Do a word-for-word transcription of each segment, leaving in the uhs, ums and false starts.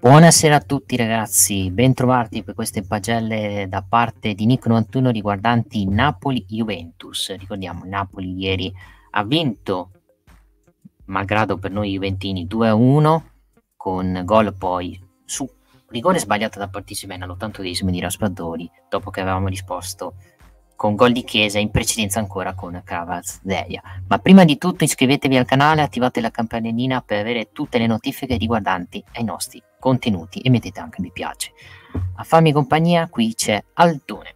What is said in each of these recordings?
Buonasera a tutti ragazzi, bentrovati per queste pagelle da parte di Nick novantuno riguardanti Napoli-Juventus. Ricordiamo, Napoli ieri ha vinto, malgrado per noi juventini, due a uno, con gol poi su rigore sbagliato da Partizipena all'ottantesimo di Raspadori, dopo che avevamo risposto con gol di Chiesa, in precedenza ancora con Kvaratskhelia. Ma prima di tutto iscrivetevi al canale, attivate la campanellina per avere tutte le notifiche riguardanti ai nostri contenuti e mettete anche mi piace. A farmi compagnia qui c'è Altone.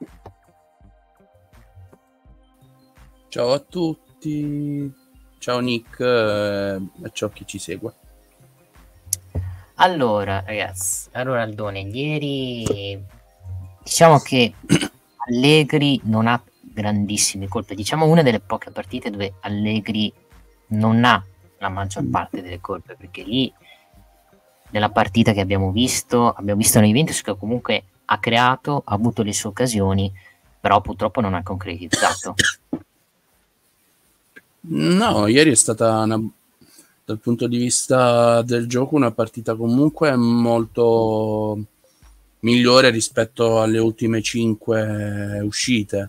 Ciao a tutti, ciao Nick e eh, ciao chi ci segue. Allora ragazzi, allora Aldone, ieri diciamo che Allegri non ha grandissime colpe, diciamo una delle poche partite dove Allegri non ha la maggior parte delle colpe, perché lì nella partita che abbiamo visto abbiamo visto una Juventus che comunque ha creato, ha avuto le sue occasioni, però purtroppo non ha concretizzato. No, ieri è stata una, dal punto di vista del gioco una partita comunque molto migliore rispetto alle ultime cinque uscite,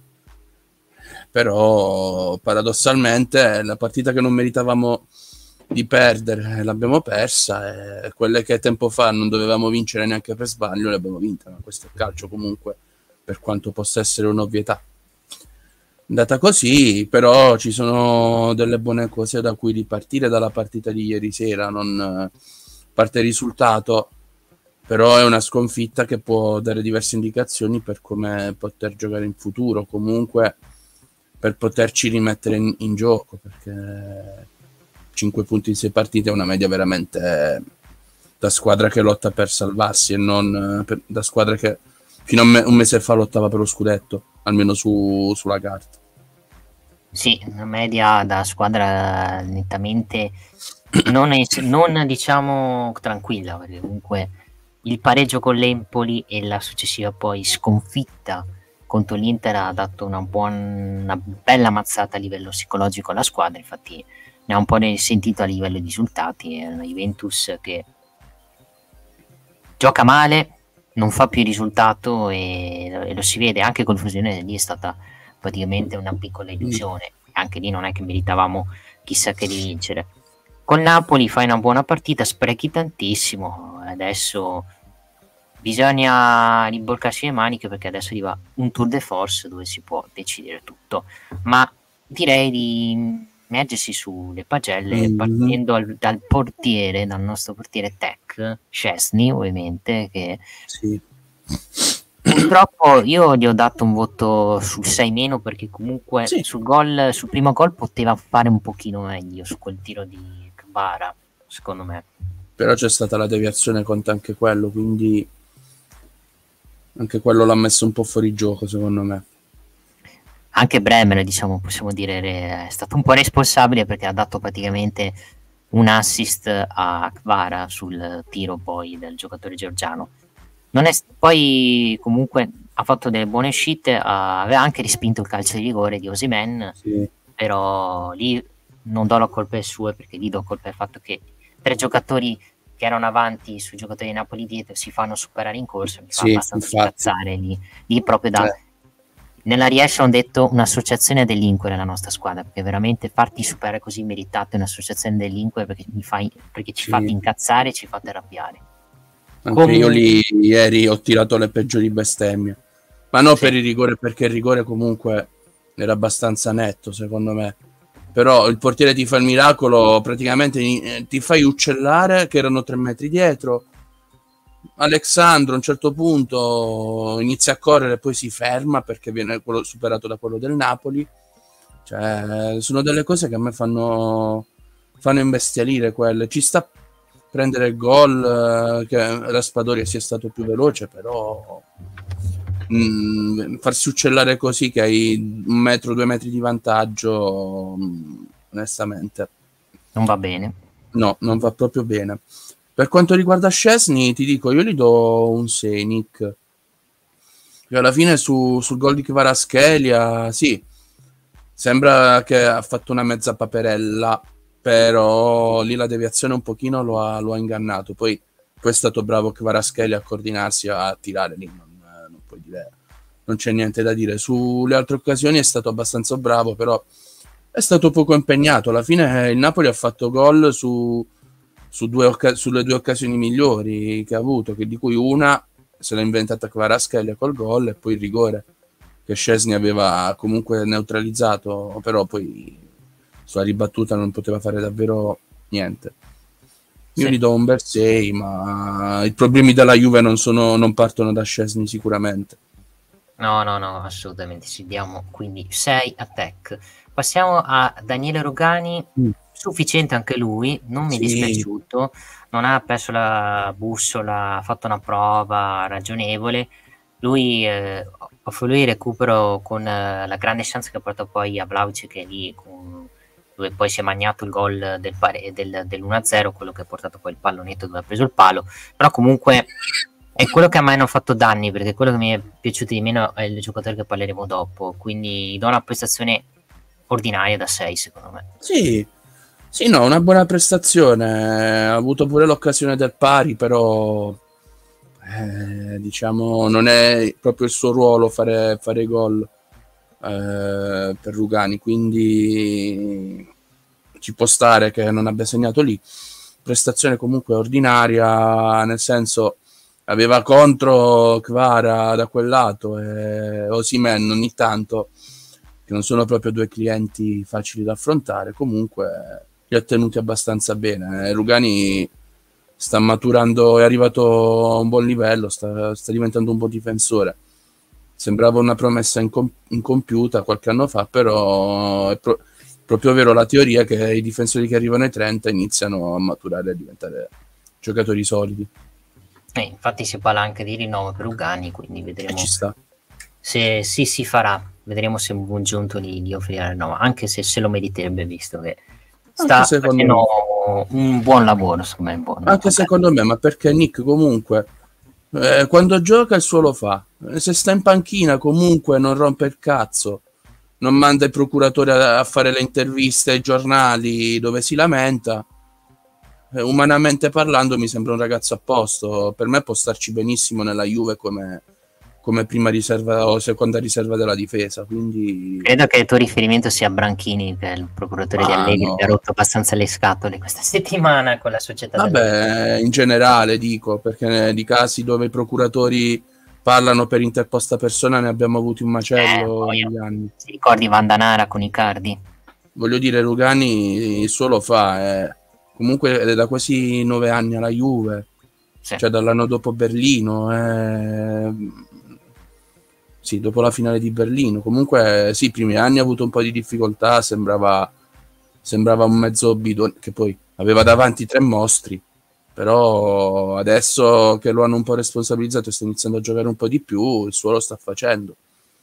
però paradossalmente la partita che non meritavamo di perdere l'abbiamo persa, e quelle che tempo fa non dovevamo vincere neanche per sbaglio le abbiamo vinte. Ma questo è il calcio, comunque, per quanto possa essere un'ovvietà. Andata così, però ci sono delle buone cose da cui ripartire dalla partita di ieri sera, non parte il risultato, però è una sconfitta che può dare diverse indicazioni per come poter giocare in futuro, comunque per poterci rimettere in, in gioco, perché cinque punti in sei partite è una media veramente da squadra che lotta per salvarsi e non per, da squadra che fino a me, un mese fa lottava per lo scudetto, almeno su, sulla carta. Sì, una media da squadra nettamente non, è, non diciamo tranquilla, perché comunque il pareggio con l'Empoli e la successiva poi sconfitta contro l'Inter ha dato una, buona, una bella mazzata a livello psicologico alla squadra, infatti ne ha un po' sentito a livello di risultati. È una Juventus che gioca male, non fa più il risultato e, e lo si vede anche con fusione lì, è stata praticamente una piccola illusione, anche lì non è che meritavamo chissà che di vincere. Con Napoli fai una buona partita, sprechi tantissimo, adesso bisogna ribolcarsi le maniche perché adesso arriva un tour de force dove si può decidere tutto, ma direi di immergersi sulle pagelle mm-hmm. partendo al, dal portiere, dal nostro portiere Tech, Szczesny ovviamente, che sì. Purtroppo io gli ho dato un voto sul sei meno perché comunque sì. sul gol, sul primo gol poteva fare un pochino meglio su quel tiro di Kvara, secondo me. Però c'è stata la deviazione, conta anche quello, quindi anche quello l'ha messo un po' fuori gioco, secondo me. Anche Bremer, diciamo, possiamo dire, è stato un po' responsabile perché ha dato praticamente un assist a Kvara sul tiro poi del giocatore georgiano. Non è, poi comunque ha fatto delle buone uscite, uh, aveva anche respinto il calcio di rigore di Osimhen, sì. Però lì non do la colpa sue perché lì do colpa al fatto che tre giocatori che erano avanti sui giocatori di Napoli dietro si fanno superare in corsa, mi fa sì, abbastanza incazzare lì, lì proprio da eh. Nella riesce hanno detto un'associazione a delinquere la nostra squadra, perché veramente farti superare così meritato è un'associazione a delinquere perché, mi fai, perché ci sì. fate incazzare e ci fate arrabbiare. Anche Come... io lì ieri ho tirato le peggiori bestemmie, ma non sì. per il rigore, perché il rigore comunque era abbastanza netto secondo me, però il portiere ti fa il miracolo, praticamente ti fai uccellare che erano tre metri dietro, Alexandro a un certo punto inizia a correre e poi si ferma perché viene quello superato da quello del Napoli. Cioè sono delle cose che a me fanno fanno imbestialire quelle. Ci sta prendere il gol, che Raspadori sia stato più veloce, però mh, farsi uccellare così che hai un metro, due metri di vantaggio, mh, onestamente non va bene. No, non va proprio bene. Per quanto riguarda Szczesny, ti dico, io gli do un sei, Nick. Che alla fine su, sul gol di Kvaratskhelia, sì, sembra che ha fatto una mezza paperella, però lì la deviazione un pochino lo ha, lo ha ingannato. Poi poi è stato bravo Kvaratskhelia a coordinarsi, a tirare lì, non, non puoi dire, non c'è niente da dire. Sulle altre occasioni è stato abbastanza bravo, però è stato poco impegnato. Alla fine il Napoli ha fatto gol su, su due occa- sulle due occasioni migliori che ha avuto, che di cui una se l'ha inventata Kvaratskhelia col gol e poi il rigore che Szczesny aveva comunque neutralizzato, però poi sulla ribattuta non poteva fare davvero niente. Io Sì. gli do un bel sei, ma i problemi della Juve non, sono, non partono da Szczesny sicuramente. No, no, no, assolutamente. Ci diamo quindi sei a Tech. Passiamo a Daniele Rugani, Mm. sufficiente anche lui, non mi è Sì. dispiaciuto, non ha perso la bussola, ha fatto una prova ragionevole. Lui, eh, offre lui recupero con eh, la grande chance che porta poi a Vlahovic, che è lì con, dove poi si è magnato il gol del, pare, del, dell'uno a zero, quello che ha portato poi il pallonetto dove ha preso il palo, però comunque è quello che a me hanno fatto danni, perché quello che mi è piaciuto di meno è il giocatore che parleremo dopo, quindi do una prestazione ordinaria da sei secondo me. Sì, sì, no, una buona prestazione, ha avuto pure l'occasione del pari, però eh, diciamo non è proprio il suo ruolo fare, fare gol eh, per Rugani, quindi ci può stare che non abbia segnato lì. Prestazione comunque ordinaria, nel senso aveva contro Kvara da quel lato e Osimhen ogni tanto, che non sono proprio due clienti facili da affrontare, comunque li ha tenuti abbastanza bene. Rugani sta maturando, è arrivato a un buon livello, sta, sta diventando un buon difensore. Sembrava una promessa incom- incompiuta qualche anno fa, però è pro- proprio vero la teoria che i difensori che arrivano ai trenta iniziano a maturare e a diventare giocatori solidi. Eh, infatti si parla anche di rinnovo per Rugani, quindi vedremo E ci sta. se sì si farà, vedremo se è un buon giunto di, di offrire rinnovo, anche se se lo meriterebbe, visto che sta Anche secondo facendo me. un buon lavoro, secondo me, buono. Anche secondo me, ma perché Nick comunque eh, quando gioca il suo lo fa, se sta in panchina comunque non rompe il cazzo, non manda i procuratori a, a fare le interviste ai giornali dove si lamenta. Eh, umanamente parlando mi sembra un ragazzo a posto, per me può starci benissimo nella Juve come, come prima riserva o seconda riserva della difesa, quindi Credo che il tuo riferimento sia Branchini, che è il procuratore ah, di Allegri, no. che ha rotto abbastanza le scatole questa settimana con la società dell'Allegri. Vabbè, in generale dico, perché di casi dove i procuratori parlano per interposta persona ne abbiamo avuti un macello Eh, negli anni. ti ricordi Vandanara con Icardi? Voglio dire, Rugani il suo lo fa, eh. Comunque è da quasi nove anni alla Juve, Sì. cioè dall'anno dopo Berlino, eh. Sì, dopo la finale di Berlino. Comunque sì, i primi anni ha avuto un po' di difficoltà, sembrava, sembrava un mezzo bidone, che poi aveva davanti tre mostri, però adesso che lo hanno un po' responsabilizzato e sta iniziando a giocare un po' di più, il suo lo sta facendo.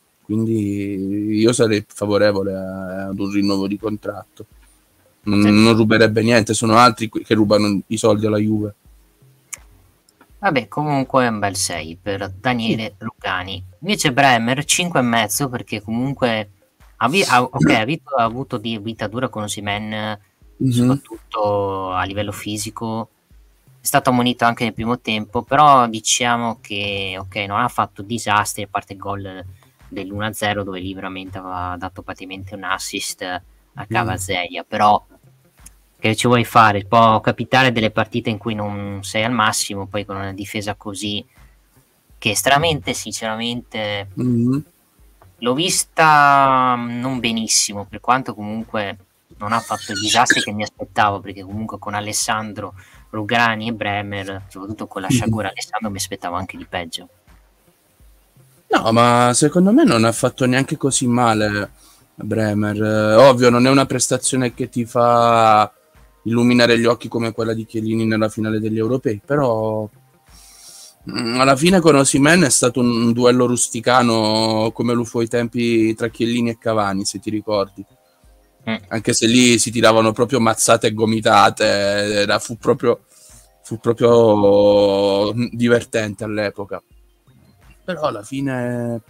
Quindi io sarei favorevole a, ad un rinnovo di contratto. Non, Sì. non ruberebbe niente, sono altri che rubano i soldi alla Juve. Vabbè, comunque è un bel sei per Daniele Rugani. Invece Bremer cinque e mezzo, perché comunque ha, vi- ha- okay, ha avuto, ha avuto di vita dura con Osimhen, Mm-hmm. soprattutto a livello fisico. È stato ammonito anche nel primo tempo, però diciamo che ok, non ha fatto disastri, a parte il gol dell'uno a zero dove lì veramente aveva dato praticamente un assist a Cavaseia, però che ci vuoi fare? Può capitare delle partite in cui non sei al massimo, poi con una difesa così, che stranamente, sinceramente, Mm-hmm. l'ho vista non benissimo, per quanto comunque non ha fatto i disastri che mi aspettavo, perché comunque con Alessandro, Rugani e Bremer, soprattutto con la sciagura mm-hmm. Alessandro, mi aspettavo anche di peggio. No, ma secondo me non ha fatto neanche così male Bremer. Eh, ovvio, non è una prestazione che ti fa illuminare gli occhi come quella di Chiellini nella finale degli europei, però mh, alla fine con Osimhen è stato un, un duello rusticano come lo fu ai tempi tra Chiellini e Cavani, se ti ricordi. Mm. Anche se lì si tiravano proprio mazzate e gomitate, era, fu proprio fu proprio divertente all'epoca. Però alla fine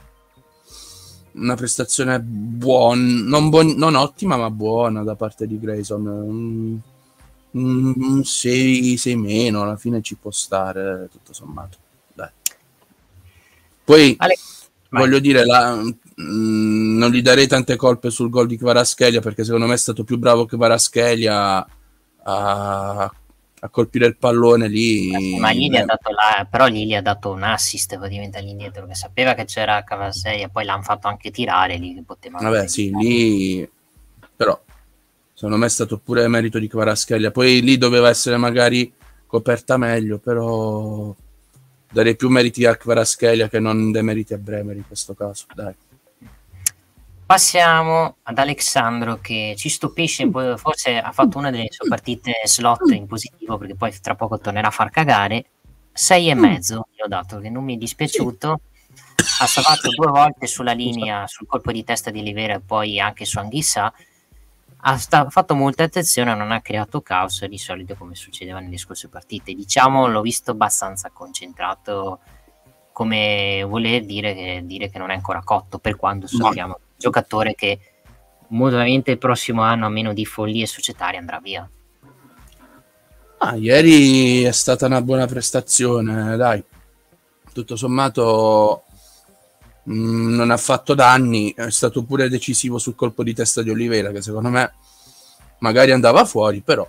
una prestazione buona, non, buon, non ottima ma buona da parte di Grayson. Mm, sei meno, alla fine ci può stare, tutto sommato. Dai. Poi Ale- voglio vai. dire, la, mm, non gli darei tante colpe sul gol di Kvaratskhelia, perché secondo me è stato più bravo che Kvaratskhelia a, a colpire il pallone Sì, ma lì. lì gli ha Beh, dato la, però lì gli ha dato un assist praticamente all'indietro, che sapeva che c'era Cavasei e poi l'hanno fatto anche tirare lì che potevano vabbè, anche sì, evitare. lì però secondo me è stato pure merito di Kvaratskhelia. Poi lì doveva essere magari coperta meglio, però darei più meriti a Kvaratskhelia che non dei meriti a Bremer in questo caso, dai. Passiamo ad Alexandro che ci stupisce, forse ha fatto una delle sue partite slot in positivo perché poi tra poco tornerà a far cagare. Sei e mezzo gli ho dato, che non mi è Sì. dispiaciuto. Ha salvato due volte sulla Scusa. linea sul colpo di testa di Livera e poi anche su Anghissà. Ha sta- fatto molta attenzione, non ha creato caos di solito come succedeva nelle scorse partite. Diciamo, l'ho visto abbastanza concentrato, come voler dire che, dire che non è ancora cotto, per quando Ma sappiamo che è un giocatore che molto il prossimo anno, a meno di follie societarie, andrà via. ah, ieri è stata una buona prestazione, dai. Tutto sommato mh, non ha fatto danni, è stato pure decisivo sul colpo di testa di Oliveira, che secondo me magari andava fuori, però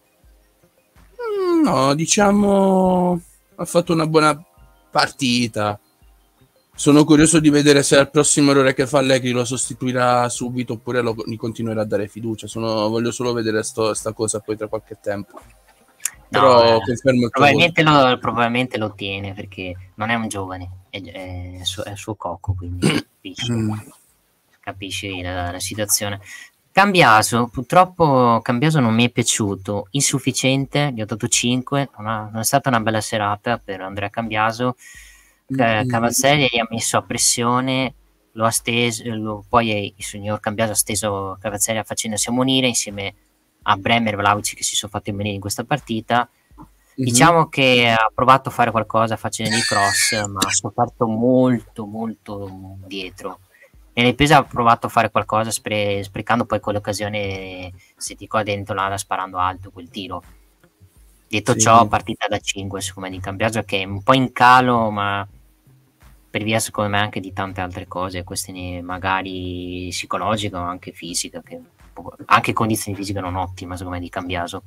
mh, no, diciamo ha fatto una buona partita. Sono curioso di vedere se al prossimo errore che fa Allegri lo sostituirà subito oppure lo, gli continuerà a dare fiducia. Sono, voglio solo vedere sto, sta cosa poi tra qualche tempo. No, Però eh, confermo il tuo voto. probabilmente, lo, probabilmente lo tiene perché non è un giovane, è, è, su, è suo cocco, quindi capisci, capisci la, la situazione. Cambiaso, purtroppo Cambiaso non mi è piaciuto, insufficiente, gli ho dato cinque, non, ha, non è stata una bella serata per Andrea Cambiaso. Cavazzeri gli ha messo a pressione, lo ha steso, lo, poi il signor Cambiaso ha steso Cavazzeri facendosi ammonire insieme a Bremer e Vlahovic che si sono fatti ammonire in questa partita. Diciamo mm-hmm. che ha provato a fare qualcosa facendo i cross, ma ha sofferto molto molto dietro. Nelle riprese ha provato a fare qualcosa spre- sprecando poi quell'occasione, se ti qua dentro l'ala sparando alto quel tiro. Detto sì. ciò, partita da cinque secondo me di Cambiaso, che è un po' in calo, ma per via secondo me anche di tante altre cose, questioni magari psicologiche o anche fisiche, che anche condizioni fisiche non ottime secondo me di Cambiaso.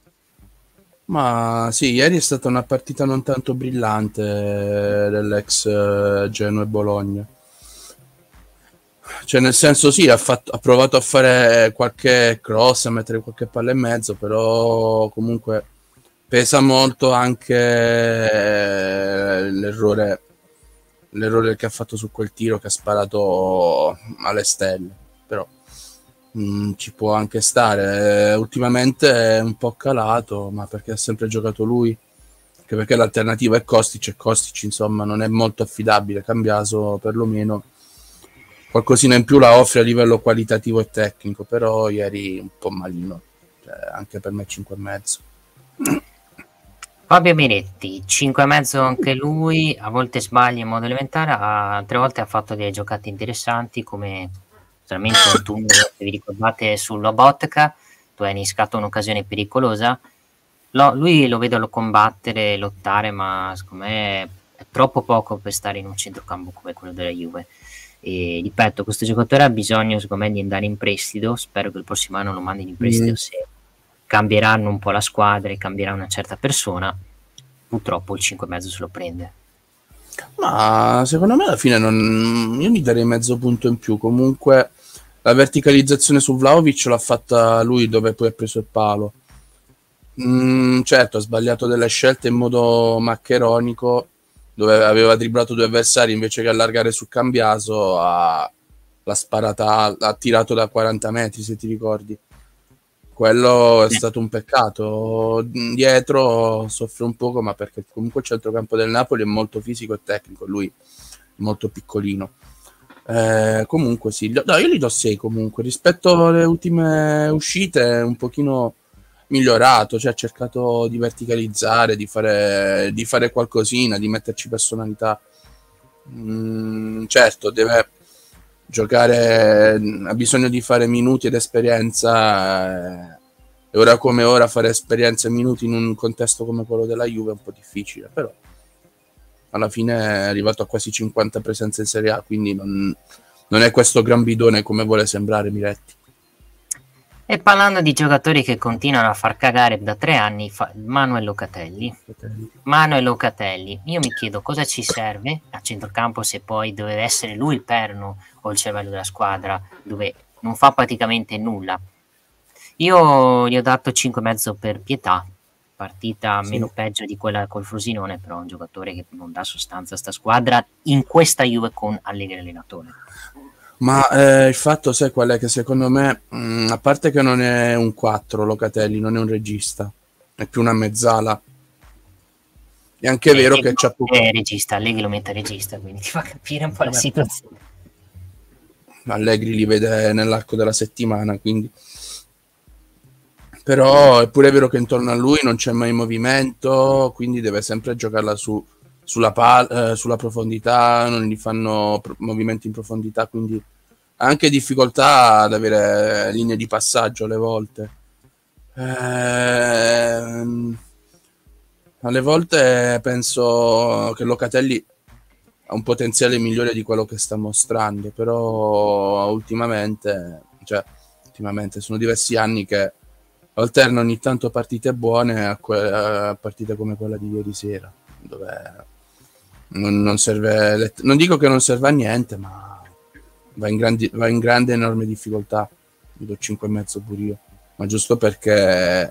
Ma sì, ieri è stata una partita non tanto brillante dell'ex uh, Genoa e Bologna. Cioè, nel senso, sì, ha, fatto, ha provato a fare qualche cross, a mettere qualche palla in mezzo, però comunque pesa molto anche l'errore, l'errore che ha fatto su quel tiro che ha sparato alle stelle. Però mh, ci può anche stare. Ultimamente è un po' calato, ma perché ha sempre giocato lui. Anche perché l'alternativa è Kostic e Kostic, insomma, non è molto affidabile. Cambiaso, perlomeno qualcosina in più la offre a livello qualitativo e tecnico, però ieri un po' malino, cioè, anche per me cinque e mezzo. Fabio Miretti, cinque e mezzo anche lui, a volte sbaglia in modo elementare, altre volte ha fatto delle giocate interessanti come solamente un tunnel, se vi ricordate sul Lobotka, tu hai innescato un'occasione pericolosa. Lo, lui lo vedo combattere, lottare, ma secondo me è troppo poco per stare in un centrocampo come quello della Juve. E ripeto, questo giocatore ha bisogno secondo me di andare in prestito, spero che il prossimo anno lo mandino in prestito mm. se cambieranno un po' la squadra e cambierà una certa persona. Purtroppo il cinque e mezzo se lo prende. Ma secondo me alla fine non, io gli darei mezzo punto in più. Comunque la verticalizzazione su Vlahovic l'ha fatta lui dove poi ha preso il palo. Mm, certo, ha sbagliato delle scelte in modo maccheronico, dove aveva dribblato due avversari invece che allargare su Cambiaso, ha, l'ha sparata, ha tirato da quaranta metri, se ti ricordi. Quello è stato un peccato. Dietro soffre un poco, ma perché comunque il centrocampo del Napoli è molto fisico e tecnico, lui è molto piccolino. Eh, comunque sì, no, io gli do sei comunque, rispetto alle ultime uscite un pochino migliorato, cioè ha cercato di verticalizzare, di fare, di fare qualcosina, di metterci personalità. Mm, certo, deve giocare, ha bisogno di fare minuti ed esperienza, e ora come ora fare esperienza e minuti in un contesto come quello della Juve è un po' difficile, però alla fine è arrivato a quasi cinquanta presenze in Serie A, quindi non, non è questo gran bidone come vuole sembrare Miretti. E parlando di giocatori che continuano a far cagare da tre anni, fa Manuel Locatelli. Locatelli. Manuel Locatelli, io mi chiedo cosa ci serve a centrocampo se poi deve essere lui il perno o il cervello della squadra, dove non fa praticamente nulla. Io gli ho dato cinque e mezzo per Pietà, partita Sì. meno peggio di quella col Frosinone, però è un giocatore che non dà sostanza a sta squadra in questa Juve con Allegri allenatore. Ma eh, il fatto, sai qual è? Che secondo me, mh, a parte che non è un quattro Locatelli, non è un regista, è più una mezzala. È anche Eh, vero che c'ha poco... è regista, Allegri lo mette regista, quindi ti fa capire un po' la situazione. Allegri li vede nell'arco della settimana, quindi... Però è pure vero che intorno a lui non c'è mai movimento, quindi deve sempre giocarla su, sulla, pal- eh, sulla profondità, non gli fanno pro- movimenti in profondità, quindi ha anche difficoltà ad avere linee di passaggio alle volte. Ehm, alle volte penso che Locatelli ha un potenziale migliore di quello che sta mostrando, però ultimamente, cioè ultimamente sono diversi anni che alterna ogni tanto partite buone a, que- a partite come quella di ieri sera, dove non, non serve, non dico che non serve a niente, ma va in, grandi, va in grande enorme difficoltà. Vi do cinque e mezzo pure io, ma giusto perché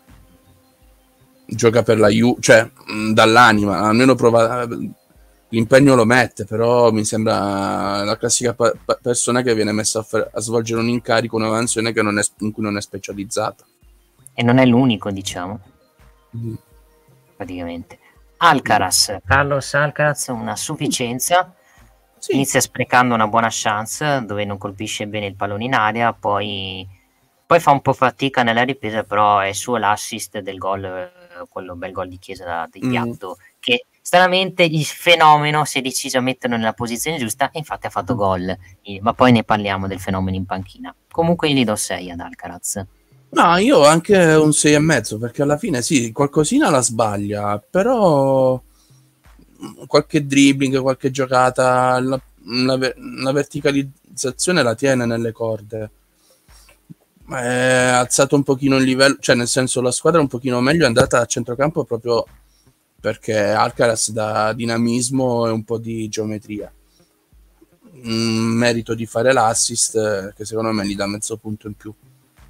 gioca per la Juve, cioè mh, dall'anima, almeno prova, l'impegno lo mette, però mi sembra la classica pa- pa- persona che viene messa a, far, a svolgere un incarico, una mansione che non è, in cui non è specializzata. E non è l'unico, diciamo, mm. praticamente. Alcaraz, mm. Carlos Alcaraz, una sufficienza, sì. Inizia sprecando una buona chance dove non colpisce bene il pallone in aria, poi, poi fa un po' fatica nella ripresa, però è suo l'assist del gol, quello bel gol di Chiesa da, di piatto, mm. che stranamente il fenomeno si è deciso a metterlo nella posizione giusta e infatti ha fatto gol, ma poi ne parliamo del fenomeno in panchina. Comunque gli do sei ad Alcaraz. No, io ho anche un sei e mezzo, perché alla fine sì, qualcosina la sbaglia, però qualche dribbling, qualche giocata, la, la, la verticalizzazione la tiene nelle corde. È alzato un pochino il livello, cioè nel senso la squadra un pochino meglio è andata a centrocampo proprio perché Alcaraz dà dinamismo e un po' di geometria. Un merito di fare l'assist che secondo me gli dà mezzo punto in più.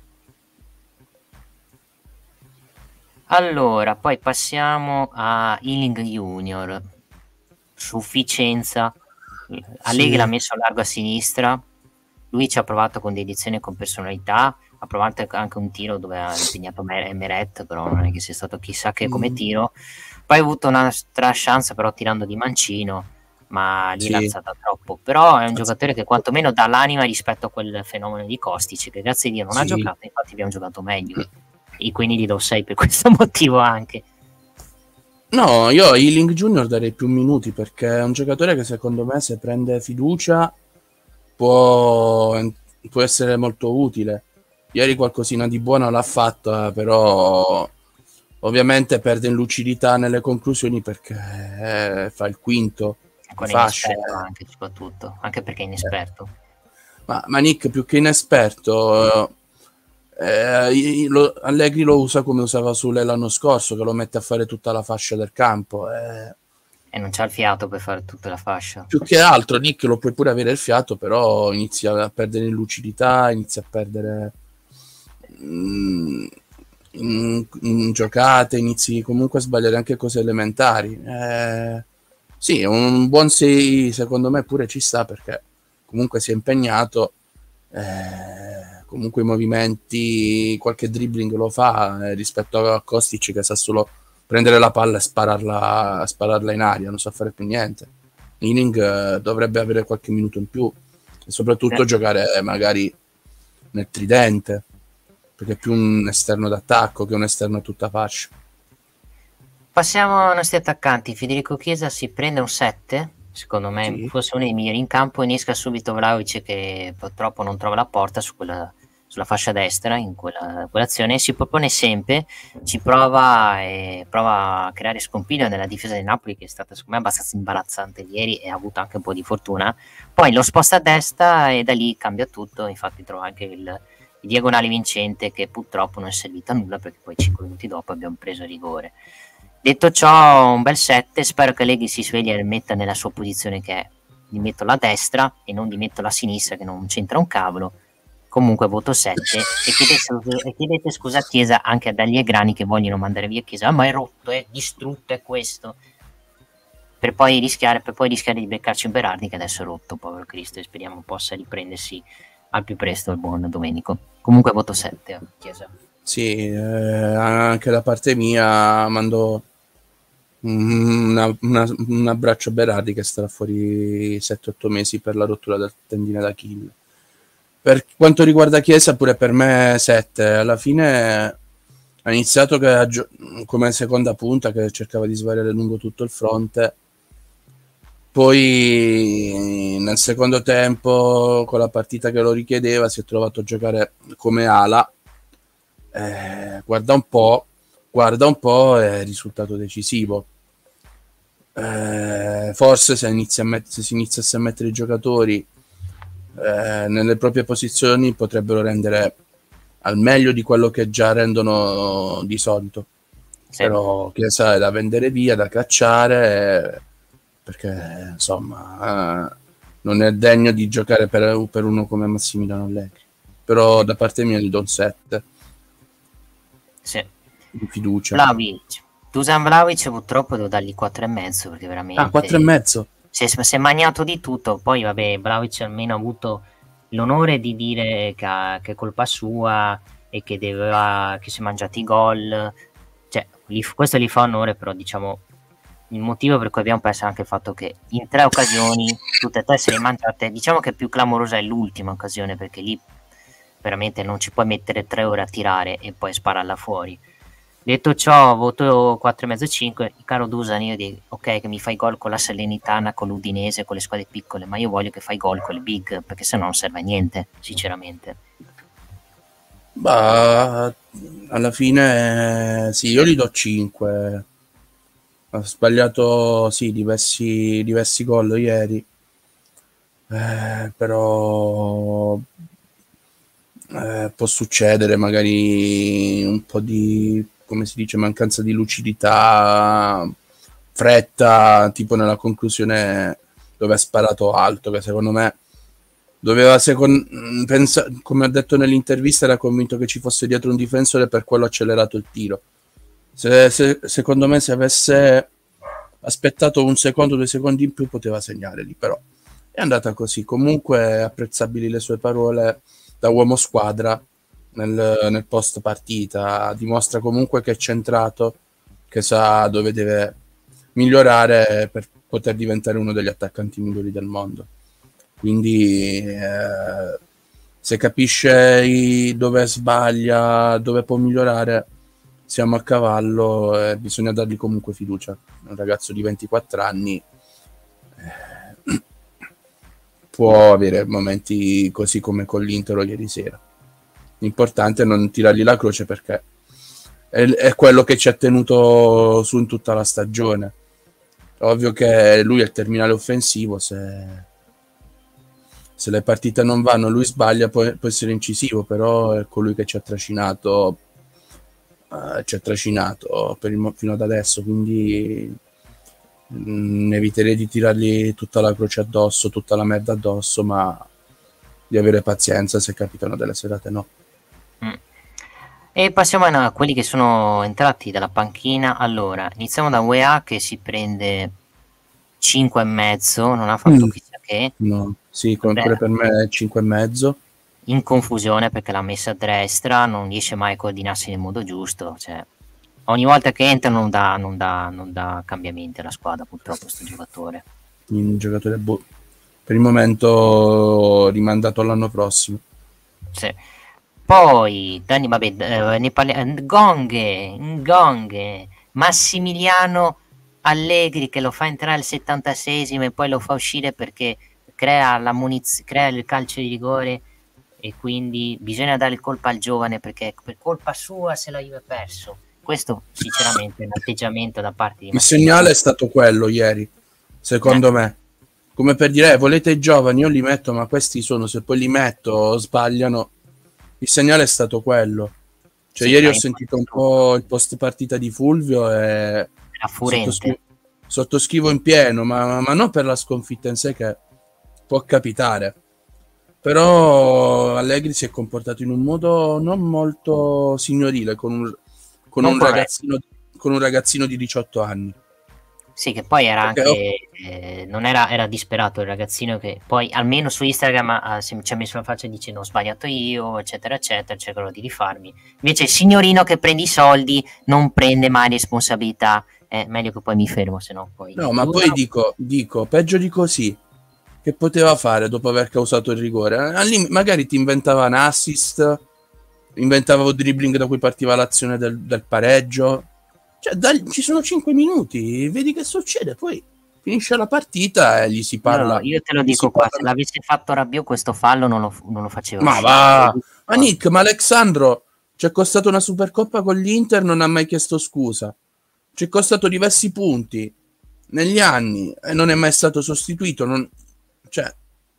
Allora, poi passiamo a Ealing Junior. Sufficienza. Allegri sì. L'ha messo a largo a sinistra. Lui ci ha provato con dedizione e con personalità. Ha provato anche un tiro dove ha impegnato Meret, però non è che sia stato chissà che come tiro. Poi ha avuto un'altra chance, però tirando di mancino, ma lì sì. L'ha alzata troppo. Però è un giocatore che quantomeno dà l'anima rispetto a quel fenomeno di Kostic, che grazie a Dio non sì. ha giocato, infatti abbiamo giocato meglio. E quindi gli do sei per questo motivo anche. No, io a Ealing Junior darei più minuti, perché è un giocatore che secondo me se prende fiducia può, può essere molto utile. Ieri qualcosina di buono l'ha fatta, però ovviamente perde in lucidità nelle conclusioni perché fa il quinto. Con inesperto anche, soprattutto, anche perché è inesperto. Ma, ma Nick, più che inesperto... Eh, lo, Allegri lo usa come usava Sule l'anno scorso, che lo mette a fare tutta la fascia del campo eh. e non c'ha il fiato per fare tutta la fascia. Più che altro Nick lo puoi pure avere il fiato, però inizia a perdere in lucidità, inizia a perdere mm, in, in giocate, inizi comunque a sbagliare anche cose elementari. Eh, sì, un buon sei secondo me pure ci sta, perché comunque si è impegnato, eh, comunque i movimenti, qualche dribbling lo fa eh, rispetto a Kostic che sa solo prendere la palla e spararla, spararla in aria, non sa fare più niente. Ealing eh, dovrebbe avere qualche minuto in più e soprattutto eh. giocare eh, magari nel tridente, perché è più un esterno d'attacco che un esterno a tutta fascia. Passiamo ai nostri attaccanti. Federico Chiesa si prende un sette, secondo me sì. Forse uno dei migliori in campo, e esca subito Vlahovic che purtroppo non trova la porta su quella sulla fascia destra in quella, quell'azione, si propone sempre, ci prova e prova a creare scompiglio nella difesa del Napoli, che è stata secondo me abbastanza imbarazzante ieri e ha avuto anche un po' di fortuna. Poi lo sposta a destra e da lì cambia tutto, infatti trova anche il, il diagonale vincente, che purtroppo non è servito a nulla perché poi cinque minuti dopo abbiamo preso il rigore. Detto ciò, un bel sette, spero che Leghi si svegli e metta nella sua posizione, che è di metterlo a destra e non di metterlo a sinistra, che non c'entra un cavolo. Comunque voto sette e chiedete, e chiedete scusa a Chiesa anche ad Allegrani che vogliono mandare via Chiesa. Ah, ma è rotto, è distrutto, è questo, per poi rischiare per poi rischiare di beccarci un Berardi che adesso è rotto, povero Cristo, e speriamo possa riprendersi al più presto il buon Domenico. Comunque voto sette a Chiesa. Sì, eh, anche da parte mia mando una, una, un abbraccio a Berardi, che starà fuori sette otto mesi per la rottura del tendine d'Achille. Per quanto riguarda Chiesa, pure per me sette. Alla fine ha iniziato che, come seconda punta, che cercava di svariare lungo tutto il fronte. Poi nel secondo tempo, con la partita che lo richiedeva, si è trovato a giocare come ala. Eh, guarda un po', guarda un po' è risultato decisivo. Eh, forse se, inizia a met- se si iniziasse a mettere i giocatori Eh, nelle proprie posizioni, potrebbero rendere al meglio di quello che già rendono di solito. Sì. Però Chiesa è da vendere via, da cacciare, perché insomma eh, non è degno di giocare per, per uno come Massimiliano Allegri. Però da parte mia gli do un sette. Sì. Di fiducia. Vlahovic. Dusan Vlahovic purtroppo devo dargli quattro e mezzo, perché veramente ah quattro e mezzo si è, si è magnato di tutto. Poi vabbè, Vlahovic almeno ha avuto l'onore di dire che, ha, che è colpa sua e che doveva, che si è mangiati i gol, cioè gli, questo gli fa onore, però diciamo il motivo per cui abbiamo perso è anche il fatto che in tre occasioni tutte e tre se le mangiate. Diciamo che più clamorosa è l'ultima occasione, perché lì veramente non ci puoi mettere tre ore a tirare e poi spararla fuori. Detto ciò, voto quattro e mezzo cinque. Caro Dusan, io dico ok che mi fai gol con la Salernitana, con l'Udinese, con le squadre piccole, ma io voglio che fai gol con le big, perché se no non serve a niente, sinceramente. Bah, alla fine sì, io gli do cinque. Ha sbagliato sì diversi, diversi gol ieri, eh, però eh, può succedere magari un po' di, come si dice, mancanza di lucidità, fretta, tipo nella conclusione dove ha sparato alto, che secondo me doveva, secondo, pensa, come ha detto nell'intervista, era convinto che ci fosse dietro un difensore, per quello ha accelerato il tiro. Se, se, secondo me se avesse aspettato un secondo, due secondi in più, poteva segnare lì, però è andata così. Comunque apprezzabili le sue parole da uomo squadra nel, nel post partita, dimostra comunque che è centrato, che sa dove deve migliorare per poter diventare uno degli attaccanti migliori del mondo. Quindi eh, se capisce i, dove sbaglia, dove può migliorare, siamo a cavallo e bisogna dargli comunque fiducia. Un ragazzo di ventiquattro anni eh, può avere momenti così come con l'Inter ieri sera. L'importante è non tirargli la croce, perché è, è quello che ci ha tenuto su in tutta la stagione. Ovvio che lui è il terminale offensivo, se, se le partite non vanno, lui sbaglia, può, può essere incisivo, però è colui che ci ha trascinato Uh, ci ha trascinato per il, fino ad adesso, quindi mh, eviterei di tirargli tutta la croce addosso, tutta la merda addosso, ma di avere pazienza se capitano delle serate, no. Mm. E passiamo a quelli che sono entrati dalla panchina. Allora, iniziamo da U E A, che si prende cinque e mezzo, non ha fatto mm. chissà che. No, sì, pure per me è cinque e mezzo. In confusione, perché l'ha messa a destra, non riesce mai a coordinarsi nel modo giusto, cioè ogni volta che entra non dà, non dà, non dà cambiamenti alla squadra, purtroppo, questo giocatore. Un giocatore boh, per il momento rimandato all'anno prossimo. Sì. Poi Dani, vabbè, eh, ne parliamo. Ngonghe, Ngonghe, Massimiliano Allegri, che lo fa entrare al settantaseiesimo e poi lo fa uscire perché crea la muniz- crea il calcio di rigore e quindi bisogna dare il colpa al giovane perché per colpa sua se la Juve ha perso. Questo sinceramente è un atteggiamento da parte di Il segnale Massimiliano. è stato quello ieri, secondo Eh. me. Come per dire, eh, volete i giovani, io li metto, ma questi sono, se poi li metto sbagliano. Il segnale è stato quello. Cioè, Sì, ieri ma ho in sentito un po' il post partita di Fulvio e era sottoscrivo, furente. sottoscrivo in pieno, ma, ma non per la sconfitta in sé, che può capitare. Però Allegri si è comportato in un modo non molto signorile con un, con Non un corretto. ragazzino, con un ragazzino di diciotto anni. Sì, che poi era Perché, oh, anche, eh, non era, era disperato il ragazzino che poi almeno su Instagram ha, si ci ha messo la faccia dicendo ho sbagliato io, eccetera, eccetera, cercherò di rifarmi. Invece il signorino che prende i soldi non prende mai responsabilità. È meglio che poi mi fermo, se no poi no, mi ma poi urlano. dico, dico, peggio di così, che poteva fare dopo aver causato il rigore? Allì magari ti inventava un assist, inventava un dribbling da cui partiva l'azione del, del pareggio. Cioè, dai, ci sono cinque minuti, vedi che succede, poi finisce la partita e gli si Io, parla. io te lo Gli si dico qua, se parla. l'avesse fatto Rabiot questo fallo non lo, non lo faceva Ma uscire. Te lo va, dico ma qua. Nick, ma Alexandro ci è costato una Supercoppa con l'Inter, non ha mai chiesto scusa. Ci è costato diversi punti negli anni e non è mai stato sostituito. Non, cioè,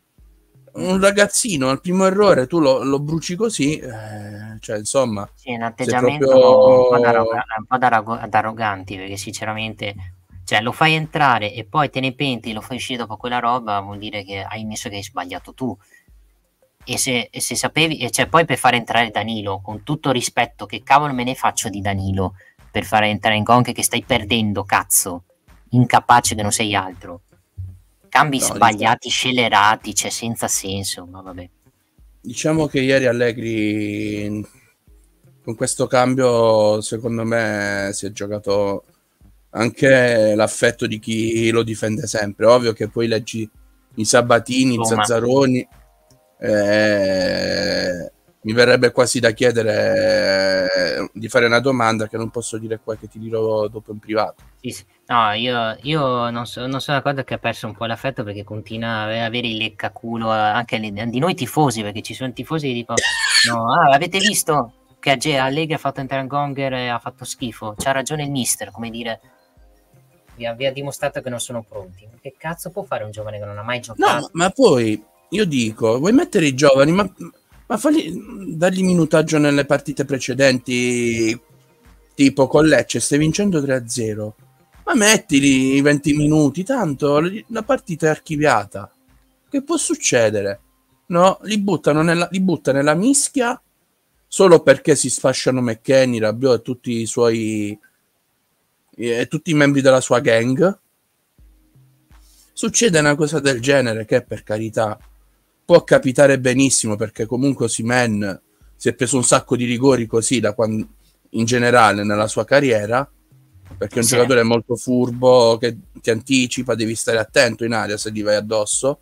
un ragazzino al primo errore tu lo, lo bruci così, eh, cioè, insomma, Sì, è un sei atteggiamento un po' da, proprio. arroga- un po' da arrogo- da arroganti, perché sinceramente, cioè, lo fai entrare e poi te ne penti, lo fai uscire dopo quella roba, vuol dire che hai messo che hai sbagliato tu. E se, e se sapevi, e cioè, poi per fare entrare Danilo, con tutto il rispetto, che cavolo me ne faccio di Danilo per fare entrare in Conche che stai perdendo, cazzo, incapace che non sei altro. Cambi No, diciamo, sbagliati, scelerati, cioè senza senso, ma vabbè. diciamo che ieri Allegri con questo cambio, secondo me, si è giocato anche l'affetto di chi lo difende sempre. Ovvio che poi leggi i Sabatini, i Roma. Zazzaroni, eh, mi verrebbe quasi da chiedere eh, di fare una domanda che non posso dire qua, che ti dirò dopo in privato. Sì, sì. No, io, io non, so, non sono d'accordo che ha perso un po' l'affetto perché continua a avere il leccaculo eh, anche di noi tifosi, perché ci sono tifosi che dicono no, ah, avete visto che Allegri ha fatto entrare Gonger e ha fatto schifo, c'ha ragione il mister, come dire, vi ha, vi ha dimostrato che non sono pronti. Che cazzo può fare un giovane che non ha mai No, giocato? ma, ma poi io dico, vuoi mettere i giovani, ma, ma falli, dargli minutaggio nelle partite precedenti, tipo con Lecce, stai vincendo tre a zero, ma mettili i venti minuti, tanto la partita è archiviata. Che può succedere? No, li buttano nella, li butta nella mischia solo perché si sfasciano McKennie, Rabiot e tutti i suoi e tutti i membri della sua gang. Succede una cosa del genere che, per carità, può capitare benissimo, perché comunque Osimhen si è preso un sacco di rigori così da quando, in generale nella sua carriera, perché è un Sì. giocatore molto furbo che ti anticipa, devi stare attento in aria se gli vai addosso.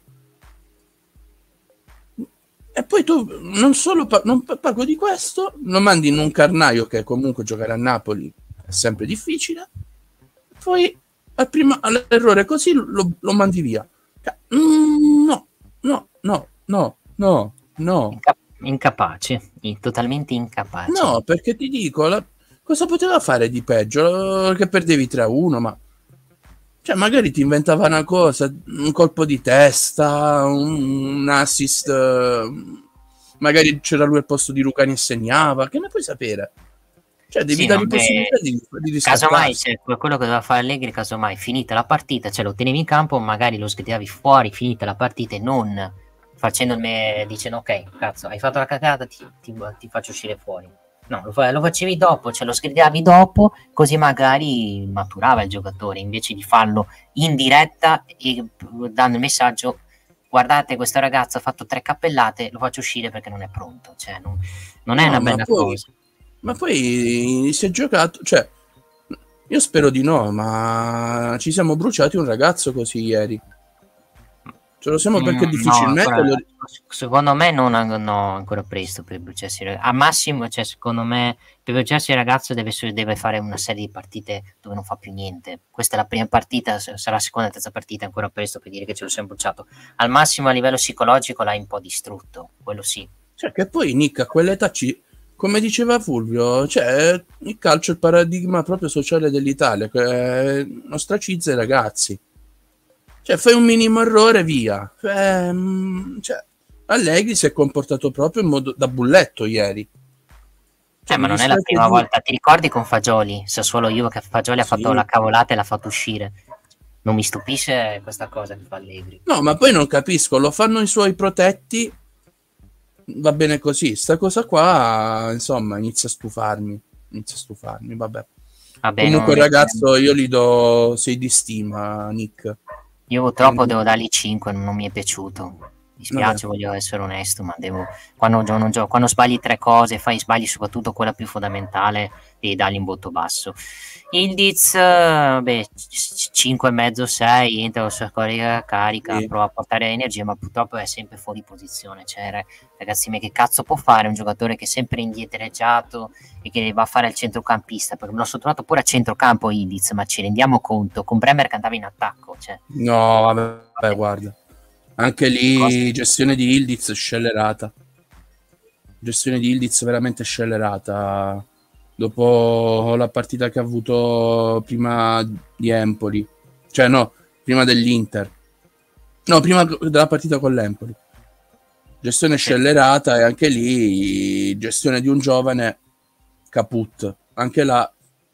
E poi tu non solo pa- non pago di questo, lo mandi in un carnaio che comunque giocare a Napoli è sempre difficile, poi al primo, all'errore così lo, lo mandi via. Mm, no, no, no, no, no, no. Inca- incapace, totalmente incapace. No, perché ti dico, la, cosa poteva fare di peggio? Che perdevi tre a uno, ma cioè magari ti inventava una cosa, un colpo di testa, un, un assist, magari c'era lui al posto di Lucani e segnava, che ne puoi sapere? Cioè devi Sì, dargli non è... possibilità di, di Casomai, riscattarsi. cioè, quello che doveva fare Allegri, casomai, finita la partita, cioè lo tenevi in campo, magari lo sgridavi fuori, finita la partita e non facendomi, dicendo ok, cazzo, hai fatto la cagata, ti, ti, ti faccio uscire fuori. No, lo, fa, lo facevi dopo, cioè lo sgridavi dopo, così magari maturava il giocatore, invece di farlo in diretta e dando il messaggio, guardate, questo ragazzo ha fatto tre cappellate, lo faccio uscire perché non è pronto, cioè non, non è No, una ma bella poi, cosa. ma poi si è giocato, cioè, io spero di no, ma ci siamo bruciati un ragazzo così ieri. Ce lo siamo perché Mm, no, difficilmente ancora, lo... secondo me non no, ancora presto per bruciarsi. A massimo, cioè, secondo me, per bruciarsi il ragazzo deve, deve fare una serie di partite dove non fa più niente. Questa è la prima partita, sarà la seconda e terza partita, ancora presto per dire che ce lo siamo bruciato. Al massimo a livello psicologico l'hai un po' distrutto, quello sì. Cioè che poi Nick a quell'età ci, come diceva Fulvio, cioè il calcio è il paradigma proprio sociale dell'Italia, che ostracizza i ragazzi. Cioè fai un minimo errore, via. Cioè, cioè, Allegri si è comportato proprio in modo da bulletto ieri. Cioè, eh, ma non è la prima di... volta, ti ricordi con Fagioli? Sassuolo Juve che Fagioli sì. ha fatto la cavolata e l'ha fatto uscire. Non mi stupisce questa cosa che fa Allegri. No, ma poi non capisco, lo fanno i suoi protetti, va bene così. Sta cosa qua, insomma, inizia a stufarmi. Inizia a stufarmi, vabbè. vabbè Comunque, ragazzo, è... io gli do sei di stima, Nick. Io purtroppo Quindi... devo dargli cinque, non mi è piaciuto. Mi spiace, vabbè. Voglio essere onesto, ma devo quando, non gioco, quando sbagli tre cose, fai sbagli soprattutto quella più fondamentale e dargli un voto basso. Ildiz, beh, cinque e mezzo sei, entra la sua carica, carica sì. prova a portare energia, ma purtroppo è sempre fuori posizione. Cioè, ragazzi, ma che cazzo può fare un giocatore che è sempre indietreggiato e che va a fare il centrocampista? Perché me l'ho trovato pure a centrocampo Ildiz, ma ci rendiamo conto, con Bremer che andava in attacco. Cioè. No, vabbè, vabbè, guarda. Anche lì gestione di Ildiz scellerata. Gestione di Ildiz veramente scellerata. Dopo la partita che ha avuto prima di Empoli. Cioè no, prima dell'Inter. No, prima della partita con l'Empoli. Gestione scellerata e anche lì gestione di un giovane caput. Anche là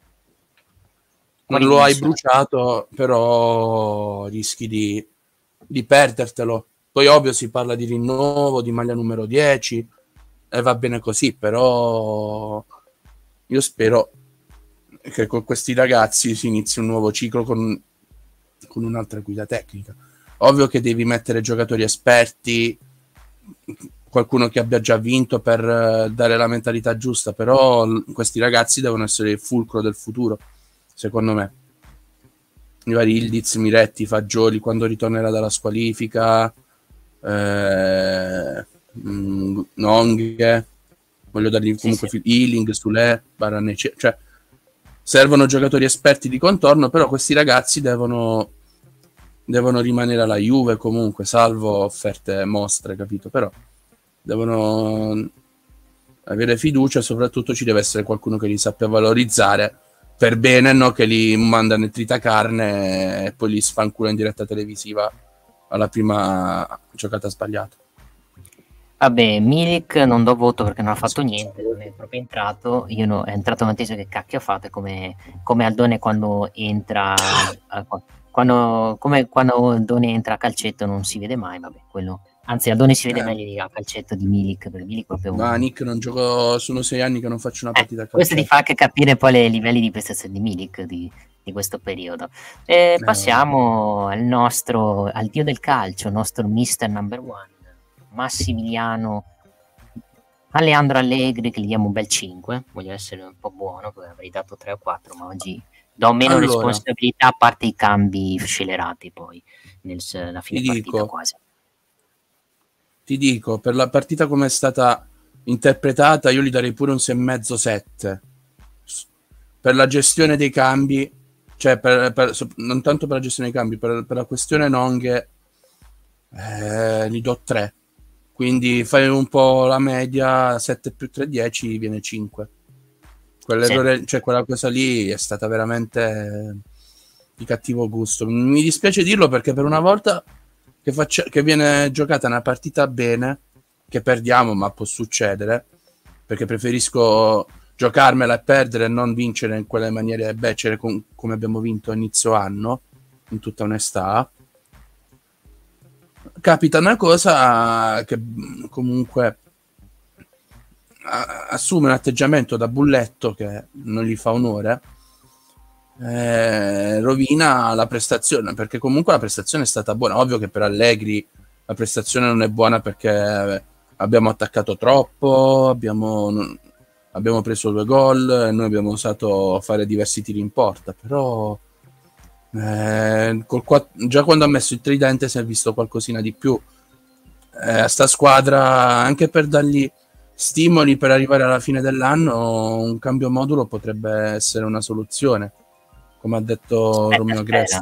non lo hai bruciato, però rischi di di perdertelo. Poi ovvio si parla di rinnovo, di maglia numero dieci e va bene così, però io spero che con questi ragazzi si inizi un nuovo ciclo con, con un'altra guida tecnica. Ovvio che devi mettere giocatori esperti, qualcuno che abbia già vinto per dare la mentalità giusta, però questi ragazzi devono essere il fulcro del futuro, secondo me. I vari Ildiz, Miretti, Fagioli quando ritornerà dalla squalifica, eh, mh, Nonghe, voglio dargli comunque sì, sì. Ealing, Sule, Baraneci, cioè servono giocatori esperti di contorno, però questi ragazzi devono devono rimanere alla Juve comunque, salvo offerte mostre, capito? Però devono avere fiducia e soprattutto ci deve essere qualcuno che li sappia valorizzare per bene, no? Che li manda nel tritacarne e poi li sfancula in diretta televisiva alla prima giocata sbagliata. Vabbè, Milik non do voto perché non ha fatto niente, non è proprio entrato. Io no, è entrato Mattesio, che cacchio ha fatto? È come, come Aldone quando entra quando, come quando Aldone entra a calcetto non si vede mai, vabbè, quello. Anzi, Aldone si vede eh. meglio a calcetto di Milik, perché Milik proprio... Ma Nick, non gioco, sono sei anni che non faccio una partita eh, a calcetto. Questo ti fa anche capire poi i livelli di prestazione di Milik di, di questo periodo. E passiamo eh. al nostro, al dio del calcio, il nostro mister number one, Massimiliano Alejandro Allegri, che gli diamo un bel cinque. Voglio essere un po' buono, perché avrei dato tre o quattro, ma oggi do meno allora, responsabilità, a parte i cambi scelerati poi nella fine partita dico, quasi. Ti dico, per la partita come è stata interpretata, io gli darei pure un sei e mezzo sette. Per la gestione dei cambi, cioè per, per, non tanto per la gestione dei cambi, per, per la questione Nonghe, eh, gli do tre. Quindi fai un po' la media, sette più tre, dieci, viene cinque. Quell'errore, sì. Cioè quella cosa lì è stata veramente di cattivo gusto. Mi dispiace dirlo perché per una volta che, faccia, che viene giocata una partita bene, che perdiamo, ma può succedere, perché preferisco giocarmela e perdere e non vincere in quelle maniere becere con, come abbiamo vinto a inizio anno, in tutta onestà. Capita una cosa che comunque assume un atteggiamento da bulletto che non gli fa onore, eh, rovina la prestazione, perché comunque la prestazione è stata buona. Ovvio che per Allegri la prestazione non è buona perché abbiamo attaccato troppo, abbiamo, non, abbiamo preso due gol e noi abbiamo osato fare diversi tiri in porta, però eh, col quatt- già quando ha messo il tridente si è visto qualcosina di più. Eh, a sta squadra, anche per dargli stimoli per arrivare alla fine dell'anno, un cambio modulo potrebbe essere una soluzione, come ha detto eh, Romeo Gressa.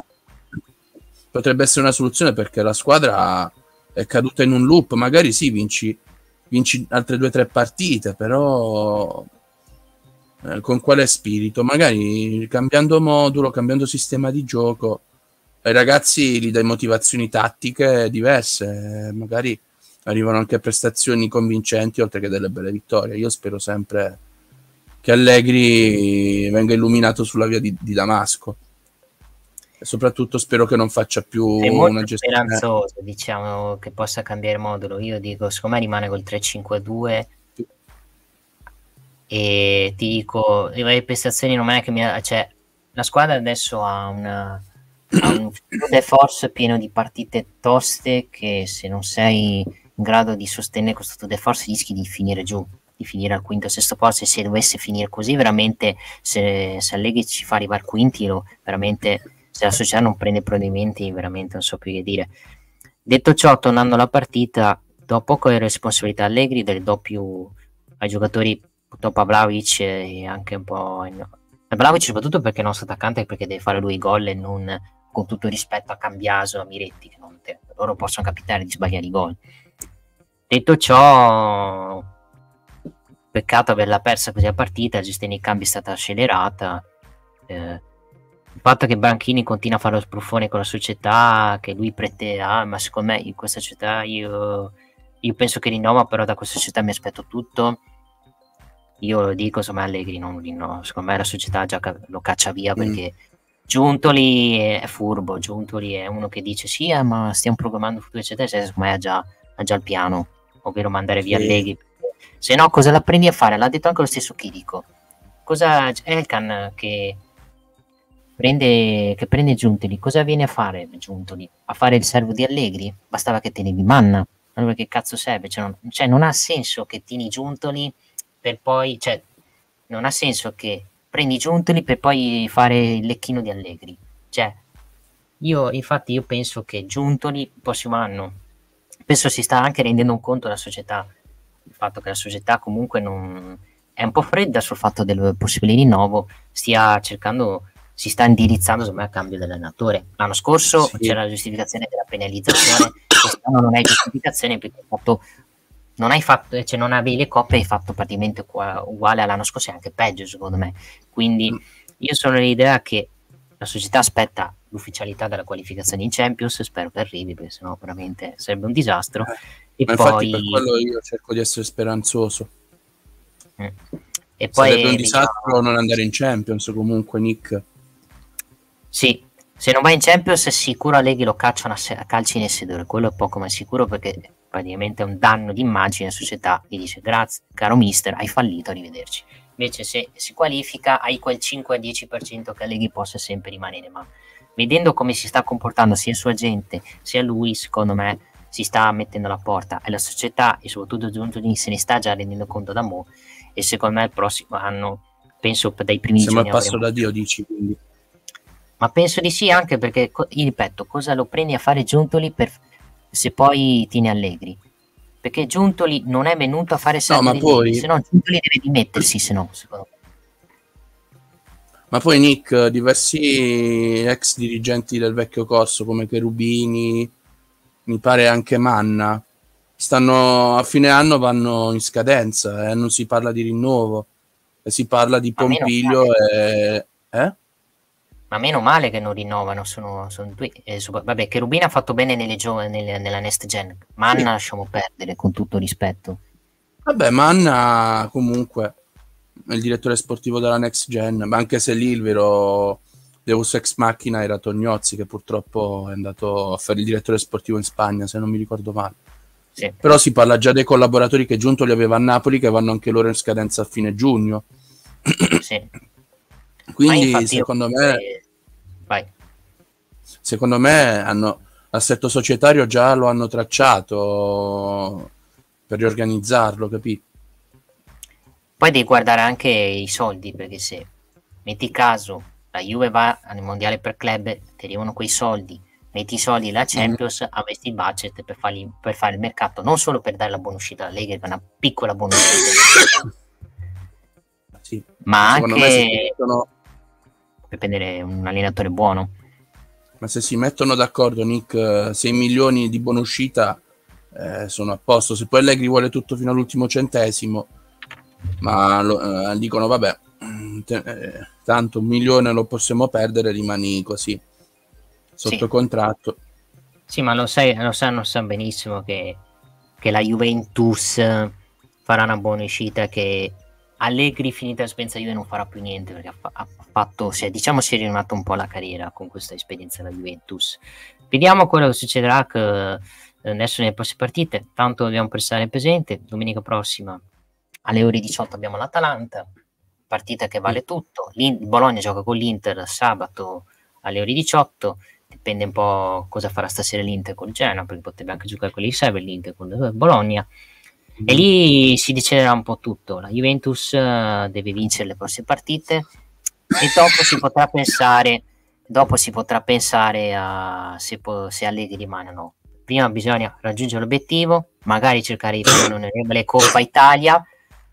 Potrebbe essere una soluzione perché la squadra è caduta in un loop. Magari sì, vinci vinci altre due o tre partite, però eh, con quale spirito? Magari cambiando modulo, cambiando sistema di gioco, ai ragazzi gli dai motivazioni tattiche diverse, magari arrivano anche a prestazioni convincenti oltre che delle belle vittorie. Io spero sempre che Allegri venga illuminato sulla via di, di Damasco, e soprattutto spero che non faccia più Sei molto una gestione speranzoso, diciamo, che possa cambiare modulo. Io dico, secondo me rimane col tre cinque due, e ti dico, le prestazioni non è che mi... Cioè, la squadra adesso ha una... ha un de force pieno di partite toste che se non sei in grado di sostenere questo tour de force rischi di finire giù, di finire al quinto o sesto posto, e se dovesse finire così veramente, se, se Allegri ci fa arrivare quinti, lo, veramente, se la società non prende provvedimenti, veramente non so più che dire. Detto ciò, tornando alla partita, do poco le responsabilità Allegri, le do più ai giocatori, purtroppo a Vlahovic e anche un po' a Vlahovic, soprattutto perché è il nostro attaccante, perché deve fare lui i gol e non, con tutto rispetto a Cambiaso, a Miretti, che non te, loro possono capitare di sbagliare i gol. Detto ciò, peccato averla persa così a partita, la gestione dei cambi è stata scellerata, eh, il fatto che Branchini continua a fare lo spruffone con la società, che lui pretende, ah, ma secondo me in questa società io, io penso che rinnova, però da questa società mi aspetto tutto. Io lo dico, insomma, Allegri non rinnova, secondo me la società già lo caccia via, perché mm. Giuntoli è furbo, Giuntoli è uno che dice sì, eh, ma stiamo programmando il futuro eccetera, secondo me ha già, ha già il piano, ovvero mandare via sì. Allegri, se no cosa la prendi a fare? L'ha detto anche lo stesso Chirico, cosa Elkan che prende, che prende Giuntoli, cosa viene a fare Giuntoli? A fare il servo di Allegri? Bastava che tenevi Manna, allora che cazzo serve? Cioè non, cioè non ha senso che tieni Giuntoli per poi, cioè non ha senso che prendi Giuntoli per poi fare il lecchino di Allegri. Cioè, io infatti io penso che Giuntoli il prossimo anno, penso si sta anche rendendo un conto la società, il fatto che la società comunque non è un po' fredda sul fatto del possibile rinnovo, stia cercando, si sta indirizzando secondo me al cambio dell'allenatore. L'anno scorso sì. c'era la giustificazione della penalizzazione, quest'anno non hai giustificazione perché hai fatto non hai fatto, cioè non avevi le coppe, hai fatto praticamente uguale all'anno scorso e anche peggio secondo me, quindi mm. io sono l'idea che la società aspetta l'ufficialità della qualificazione in Champions, spero che arrivi perché sennò veramente sarebbe un disastro, eh, e ma poi infatti per quello io cerco di essere speranzoso, mm. e poi sarebbe un disastro diciamo... non andare in Champions comunque, Nick. Sì, se non vai in Champions è sicuro Allegri lo cacciano a calci nel sedere, quello è poco ma sicuro, perché praticamente è un danno di immagine alla società, gli dice grazie caro mister, hai fallito, arrivederci. Invece se si qualifica hai quel cinque a dieci per cento che Allegri possa sempre rimanere, ma vedendo come si sta comportando sia il suo agente sia lui, secondo me si sta mettendo alla porta e la società e soprattutto Giuntoli se ne sta già rendendo conto da mo', e secondo me il prossimo anno, penso dai primi siamo giorni al passo avremo... da Dio, dici, quindi. Ma penso di sì, anche perché, io ripeto, cosa lo prendi a fare Giuntoli per... se poi tieni Allegri? Perché Giuntoli non è venuto a fare servo, no, ma poi... se no Giuntoli deve dimettersi, se no, secondo me. Ma poi Nick, diversi ex dirigenti del vecchio corso come Cherubini, mi pare anche Manna, stanno a fine anno vanno in scadenza e eh, non si parla di rinnovo, e si parla di Pompiglio e... Eh? Ma meno male che non rinnovano, sono, sono due, eh, so, vabbè, Cherubini ha fatto bene nelle gio- nelle, nella Next Gen, Manna sì. Lasciamo perdere, con tutto rispetto. Vabbè, Manna comunque è il direttore sportivo della Next Gen, ma anche se lì il vero Deus Ex Machina era Tognozzi, che purtroppo è andato a fare il direttore sportivo in Spagna, se non mi ricordo male. Sì. Però si parla già dei collaboratori che Giuntoli aveva a Napoli, che vanno anche loro in scadenza a fine giugno. Sì. Quindi secondo me che... Vai. secondo me hanno l'assetto societario già lo hanno tracciato per riorganizzarlo, capito? Poi devi guardare anche i soldi, perché se metti caso la Juve va al mondiale per club, ti arrivano quei soldi, metti i soldi la Champions, mm. avresti il budget per, farli, per fare il mercato, non solo per dare la buona uscita alla Lega, una piccola buona uscita sì. ma secondo anche me si mettono... per prendere un allenatore buono. Ma se si mettono d'accordo, Nick, sei milioni di buona uscita eh, sono a posto. Se poi Allegri vuole tutto fino all'ultimo centesimo, ma lo, eh, dicono vabbè, te, eh, tanto un milione lo possiamo perdere, rimani così sotto Sì. contratto. Sì, ma lo sai, lo sanno sa benissimo che, che la Juventus farà una buona uscita, che Allegri finita l'esperienza Juve non farà più niente, perché ha, fa- ha fatto, si è, diciamo si è rinnovato un po' la carriera con questa esperienza della Juventus. Vediamo quello che succederà, che eh, adesso nelle prossime partite, tanto dobbiamo prestare presente, domenica prossima alle ore diciotto abbiamo l'Atalanta, partita che vale tutto, L'In- Bologna gioca con l'Inter sabato alle ore diciotto, dipende un po' cosa farà stasera l'Inter col Genoa, perché potrebbe anche giocare con l'Inter, l'Inter con il Bologna, mm. e lì si deciderà un po' tutto. La Juventus uh, deve vincere le prossime partite e dopo si potrà pensare dopo si potrà pensare a se, po- se Allegri rimane o no. Prima bisogna raggiungere l'obiettivo, magari cercare di fare un'onorevole Coppa Italia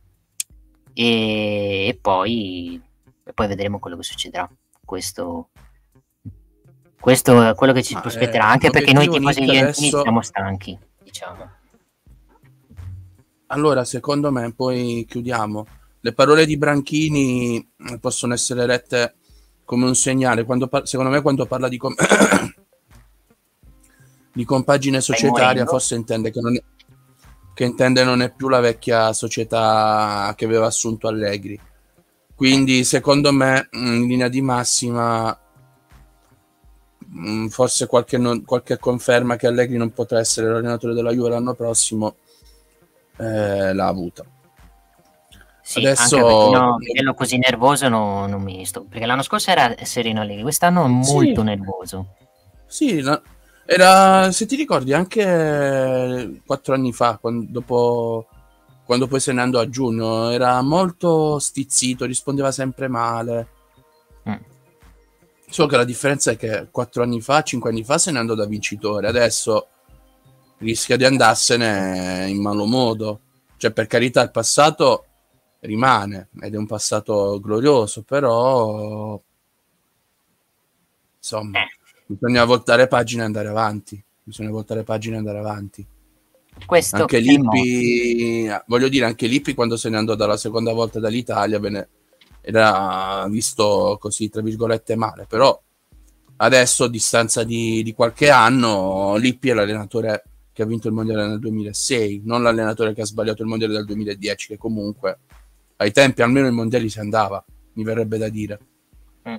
e, e poi e poi vedremo quello che succederà. Questo Questo è quello che ci Ma, prospetterà, eh, anche perché noi l'obiettivo, tifosi Nick, juventini adesso... siamo stanchi, diciamo. Allora, secondo me, poi chiudiamo. Le parole di Branchini possono essere lette come un segnale. Quando par- secondo me, quando parla di, com- di compagine societaria, forse intende che non è, che intende non è più la vecchia società che aveva assunto Allegri. Quindi, secondo me, in linea di massima, forse qualche, non, qualche conferma che Allegri non potrà essere l'allenatore della Juve l'anno prossimo eh, l'ha avuta. Sì, adesso anche perché no, vederlo così nervoso no, non mi sto, perché l'anno scorso era sereno Allegri, quest'anno è molto sì, nervoso. Sì, no, era, se ti ricordi, anche quattro anni fa, quando, dopo, quando poi se ne andò a giugno, era molto stizzito, rispondeva sempre male. Mm. Solo che la differenza è che quattro anni fa, cinque anni fa se ne andò da vincitore, adesso rischia di andarsene in malo modo. Cioè, per carità, il passato rimane ed è un passato glorioso, però insomma eh. bisogna voltare pagina e andare avanti. Bisogna voltare pagina e andare avanti. Questo anche Lippi, voglio dire, anche Lippi quando se ne andò dalla seconda volta dall'Italia, bene, era visto così, tra virgolette, male, però adesso, a distanza di, di qualche anno, Lippi è l'allenatore che ha vinto il mondiale nel duemilasei, non l'allenatore che ha sbagliato il mondiale del duemiladieci, che comunque ai tempi almeno i mondiali si andava, mi verrebbe da dire. Mm.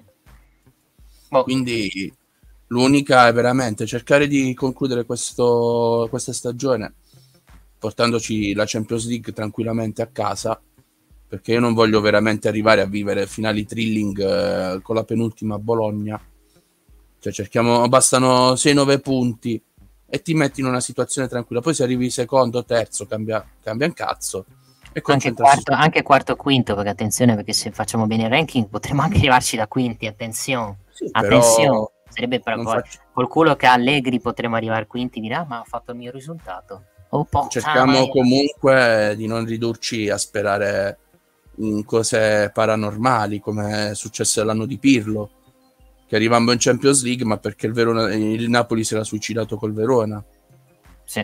Oh. Quindi l'unica è veramente cercare di concludere questo, questa stagione portandoci la Champions League tranquillamente a casa, perché io non voglio veramente arrivare a vivere finali thrilling eh, con la penultima a Bologna. Cioè cerchiamo, bastano sei nove punti e ti metti in una situazione tranquilla, poi se arrivi secondo, terzo, cambia, cambia un cazzo. E anche quarto, anche quarto quinto, perché attenzione, perché se facciamo bene il ranking potremmo anche arrivarci da quinti, attenzione, sì, attenzione, sarebbe per faccio... col culo che Allegri potremmo arrivare quinti e dire ah, ma ha fatto il mio risultato. Oh, cerchiamo comunque di non ridurci a sperare in cose paranormali come è successo l'anno di Pirlo, che arrivammo in Champions League ma perché il, Verona, il Napoli si era suicidato col Verona. Sì.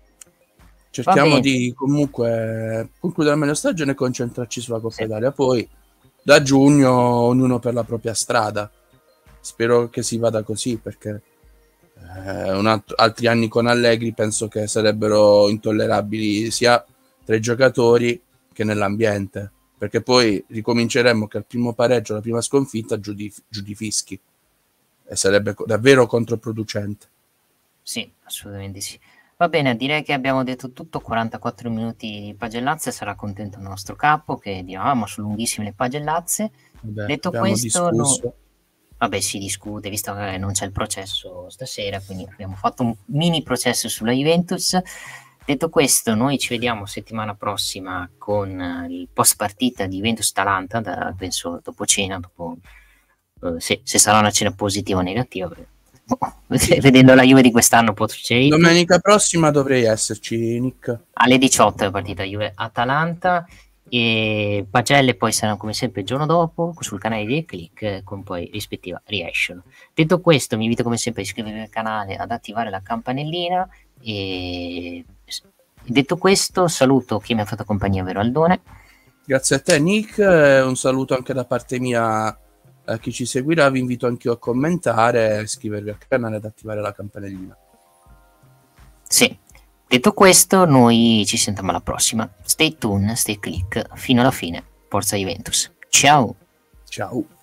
Cerchiamo di comunque concludere meglio stagione e concentrarci sulla Coppa sì. Italia, poi da giugno ognuno per la propria strada. Spero che si vada così, perché eh, un alt- altri anni con Allegri penso che sarebbero intollerabili sia tra i giocatori che nell'ambiente, perché poi ricominceremmo che al primo pareggio, la prima sconfitta, giù di, giù di fischi, e sarebbe co- davvero controproducente. Sì, assolutamente sì. Va bene, direi che abbiamo detto tutto, quarantaquattro minuti di pagellazze, sarà contento il nostro capo che dirà, ah, ma sono lunghissime le pagellazze. Vabbè, detto questo, no... vabbè, si discute, visto che non c'è il processo stasera, quindi abbiamo fatto un mini processo sulla Juventus. Detto questo, noi ci vediamo settimana prossima con il post partita di Juventus-Atalanta, da, penso dopo cena, dopo, eh, se, se sarà una cena positiva o negativa, sì. Vedendo la Juve di quest'anno può succedere. Domenica prossima dovrei esserci, Nick. Alle diciotto è partita Juve-Atalanta e pagelle poi saranno come sempre il giorno dopo sul canale di Click con poi rispettiva reaction. Detto questo, vi invito come sempre a iscrivervi al canale, ad attivare la campanellina E detto questo, saluto chi mi ha fatto compagnia, vero Aldone? Grazie a te Nick, eh, un saluto anche da parte mia a chi ci seguirà, vi invito anch'io a commentare, iscrivervi al canale ed attivare la campanellina. Sì, detto questo noi ci sentiamo alla prossima. Stay tuned, stay click, fino alla fine. Forza Juventus. Ciao! Ciao!